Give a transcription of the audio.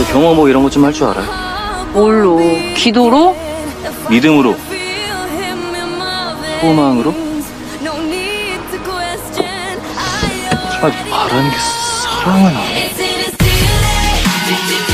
경호 뭐 이런 것 좀 할 줄 알아요? 뭘로? 기도로? 믿음으로, 소망으로? 아니, 바라는 게 사랑은 아니야.